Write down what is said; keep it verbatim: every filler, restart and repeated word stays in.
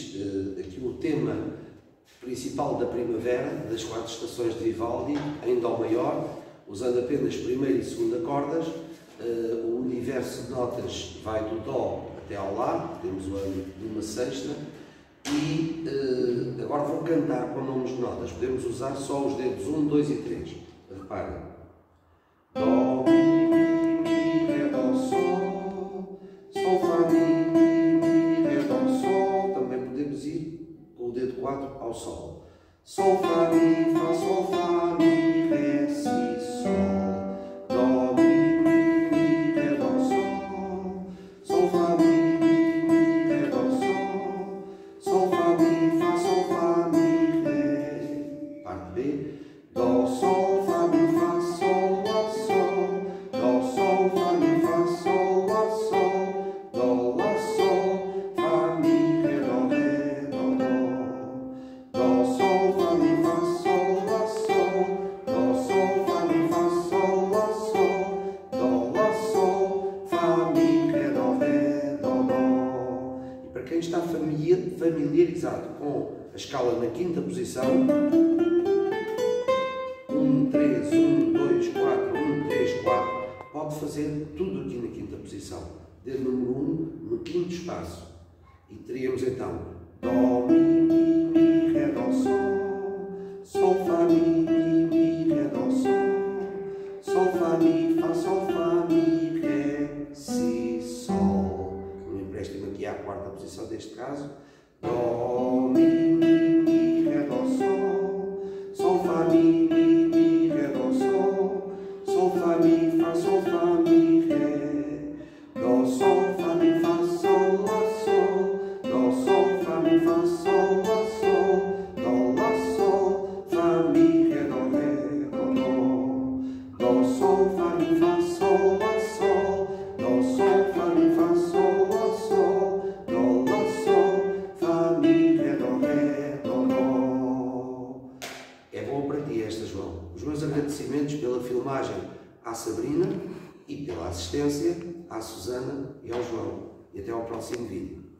diz uh, aqui o tema principal da primavera, das quatro estações de Vivaldi, em Dó maior, usando apenas primeira e segunda cordas. Uh, o universo de notas vai do Dó até ao Lá, temos o ano de uma sexta, e uh, agora vou cantar com nomes de notas. Podemos usar só os dedos um, dois e três. Reparem. Dó, Mi, Mi, Mi, Ré, Dó, Sol, Sol, Fá, Mi, Mi, Mi, Ré, Dó, Sol. Também podemos ir com o dedo quatro ao Sol. Sol, Fá, Mi, Fá, Sol, Fá, Mi, Ré, Si, Sol. Dó, Mi, Mi, Mi, Ré, Dó, Sol. Sol, Fá, Mi, Mi, Mi, Ré, Dó, Sol. Sol, Fá, Mi, Fá, Sol, Fá, Mi, Ré. Parte B. Dó, Sol, Fá, Mi, Fá, Sol, Lá, Sol. Dó, Sol, Fá, Mi, Fá, Sol, Lá, Sol. Dó, Lá, Sol, Fá, Mi, Ré, Dó, Ré, Dó, Dó. Dó, Sol, Fá, Mi, Fá, Sol, Lá, Sol. Dó, Sol, Fá, Mi, Fá, Sol, Lá, Sol. Dó, Lá, Sol, Fá, Mi, Ré, Dó, Ré, Dó, Dó. E para quem está familiarizado com a escala na quinta posição, um, três, um, dois, quatro, um, três, quatro, pode fazer tudo aqui na quinta posição. Dedo número um no quinto espaço. E teríamos então Dó, Mi, Mi, Mi, Ré, Dó, Sol. Sol, Fá, Mi, Mi, Mi, Ré, Dó, Sol. Sol, Fá, Mi, Fá, Sol, Fá, Mi, Ré, Si, Sol. Um empréstimo aqui à quarta posição deste caso. Dó, Mi, Mi, Mi, Ré, Dó, Sol. Sol, Fá, Mi, Mi, Mi, Ré, Dó, Sol. Sol, Fá, Mi, Fá, Sol, Fá, Mi, Ré. Dó, Sol, Fá, Mi, Fá, Sol, Lá, Sol. Dó, Sol, Fá, Mi, Fá, Sol, Lá, Sol. Dó, Lá, Sol, Fá, Mi, Ré, Dó, Ré, Dó, Dó. Dó, Sol, Fá, Mi, Fá, Sol, Lá, Sol. Dó, Sol, Fá, Mi, Fá, Sol, Lá, Sol. Dó, Lá, Sol, Fá, Mi, Ré, Dó, Ré, Dó, Dó. É bom para ti esta, João. Os meus agradecimentos pela filmagem à Sabrina e pela assistência à Susana e ao João. E até ao próximo vídeo.